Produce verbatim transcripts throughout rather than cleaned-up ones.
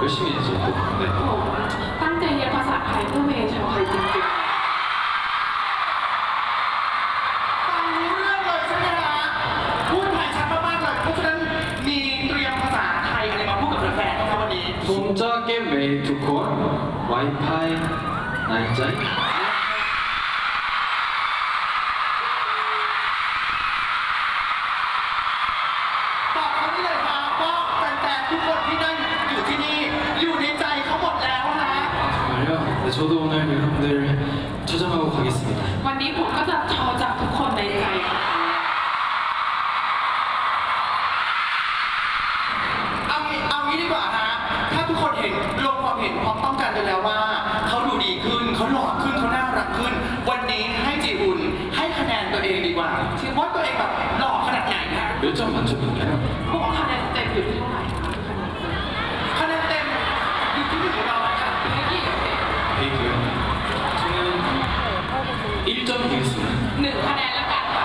열심히 해야죠. 네. ผมตั้งใจเรียนภาษาไทยเพื่อเมย์ชาวไทยจริงๆฟังรู้เรื่องเลยใช่ไหมฮะพูดไทยชัดมากๆเลยเพราะฉะนั้นมีเตรียมภาษาไทยอะไรมาพูดกับแฟนๆนะครับวันนี้ 동작의 메이투콘 와이파이 나이자이 บอกเขาได้เลยครับว่าแฟนๆทุกคนที่นั่งอยู่ที่นี่อยู่ในใจเขาหมดแล้วนะ 정말요? 네, 저도 오늘 여러분들 초점하고 가겠습니다. วันนี้ผมก็จะโชว์จากทุกคนในใจค่ะเอางี้เอางี้ดีกว่าฮะถ้าทุกคนเห็นลงความเห็นพร้อมต้องกันไปแล้วว่าเขาดูดีขึ้นเขาหล่อขึ้นเขาน่ารักขึ้น วันนี้ให้จีอุนให้คะแนนตัวเองดีกว่าว่าตัวเองแบบหล่อขนาดไหนนะ 몇 점 만점인가요? พวกคะแนนเต็มอยู่ที่เท่าไหร่คะคะแนนเต็มคะแนนเต็มอยู่ที่หนึ่งของเราค่ะเมื่อกี้ 베이크요? 저는 일 점 드리겠습니다. หนึ่งคะแนนแล้วกันค่ะ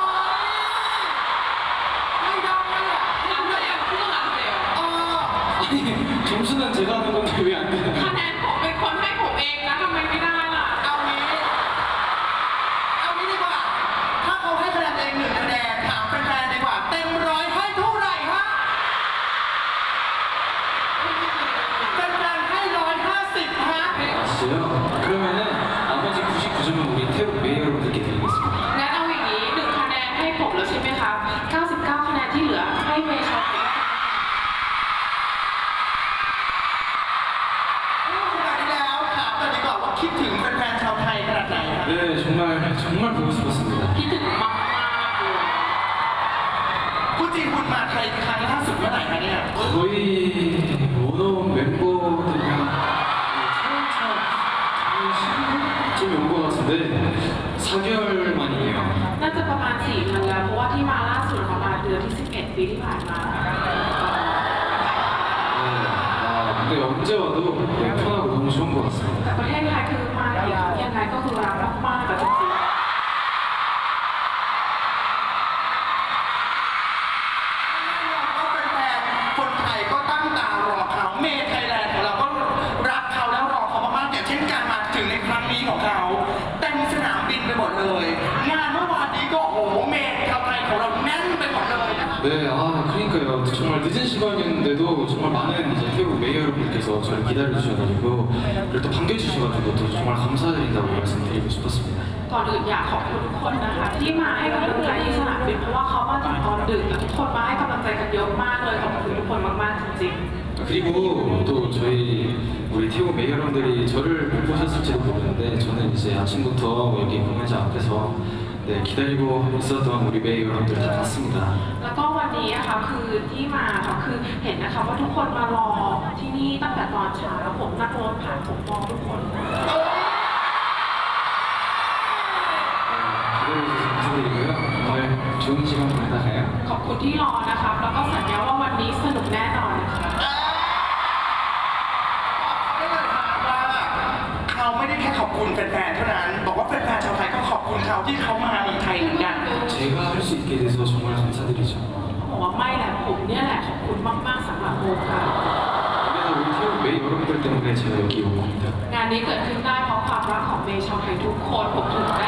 ไม่ได้อะทำได้อย่างที่ต้องการเดียวอ๋อ 아니, 점수는 제가 하는 건데 왜 안 คะ 되나요? แนนผมเป็นคนให้ผมเองนะทำไมไม่ได้ล่ะเอางี้เอางี้ดีกว่าถ้าเขาให้คะแนนตัวเองหนึ่งคะแนนถามแฟนๆดีกว่าเต็มร้อยให้เท่าไหร่ฮะแฟนๆให้ร้อยห้าสิบฮะ 아, 진짜요? 그러면은 나머지 구십구 점은 우리 태국 메이 여러분들께 드리겠습니다. งั้นเอาอย่างนี้หนึ่งคะแนนให้ผมแล้วใช่ไหมครับเก้าสิบเก้าคะแนนที่เหลือให้เมย์ชอบเองขนาดนี้แล้วถามกันดีกว่าว่าคิดถึงแฟนๆชาวไทยขนาดไหนฮะ 네, 정말 정말 보고 싶었습니다. คิดถึงมากๆเลยคุณจีคุณมาไทยครั้งล่าสุดเมื่อไหร่คะเนี่ย 거의 모노 멤버들이랑 좀 온 것 같은데 사 개월 만이에요. น่าจะประมาณสี่เดือนแล้วเพราะว่าที่มาล่าสุดประมาณเดือนที่สิบเอ็ดปีที่ผ่านมา 네, 아, 근데 언제 와도 네, 편하고 너무 좋은 것 같습니다. แต่ประเทศไทยคือมายังไงก็คือรักมากๆแต่จริงๆก็แฟนๆคนไทยก็ตั้งตารอเขาเมย์ไทยแลนด์ของเราก็รักเขาแล้วรอเขามากๆอย่างเช่นการมาถึงในครั้งนี้ของเขาเต็มสนามบินไปหมดเลย งานเมื่อวานนี้ก็โอ้โหเมย์ชาวไทยของเราแน่นไปหมดเลยนะคะ 네, 아, 그러니까요. 정말 늦은 시간이었는데도 정말 많은 이제 태국 메이 여러분께서 저를 기다려주셔가지고 그리고 또 반겨주셔가지고 또 정말 감사드린다고 말씀드리고 싶었습니다. ก่อนอื่นอยากขอบคุณทุกคนนะคะที่มาให้กำลังใจที่สนามบินเพราะว่าเขามาถึงตอนดึกแต่ทุกคนมาให้กำลังใจกันเยอะมากเลยขอบคุณทุกคนมากๆจริง 그리고 또 저희 우리 태국 메이 여러분들이 저를 못 보셨을지도 모르는데 저는 이제 아침부터 여기 공연장 앞에서 네, 기다리고 있었던 우리 메이 여러분들 다 봤습니다. ๆแล้วก็วันนี้นะคะคือที่มาค่ะคือเห็นนะคะว่าทุกคนมารอที่นี่ตั้งแต่ตอนเช้าผมนั่งรถผ่านผมมองทุกคน 기다려주셔서 감사드리고요. 오늘 좋은 시간 보내다 가요. ขอบคุณที่รอนะครับแล้วก็สัญญาว่าวันนี้สนุกแน่นอนนะคะได้เลยค่ะว่าเขาไม่ได้แค่ขอบคุณแฟนๆเท่านั้นบอกว่าแฟนๆชาวไทยก็ขอบคุณเขาที่เขามาเมืองไทยเหมือนกัน 제가 할 수 있게 돼서 정말 감사드리죠. บอกว่าไม่แหละผมเนี่ยแหละขอบคุณมากๆสำหรับโมค่ะ 그래서 우리 태국 메이 여러분들 때문에 제가 여기 온 겁니다. งานนี้เกิดขึ้นได้เพราะความรักของเมย์ชาวไทยทุกคนผมถึงได้